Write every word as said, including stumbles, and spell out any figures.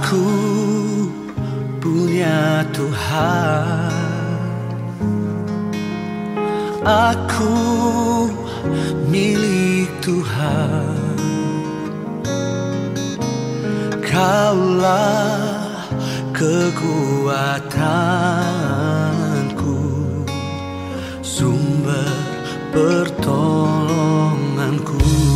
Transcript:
Aku punya Tuhan, aku milik Tuhan. Kaulah kekuatanku, sumber pertolonganku.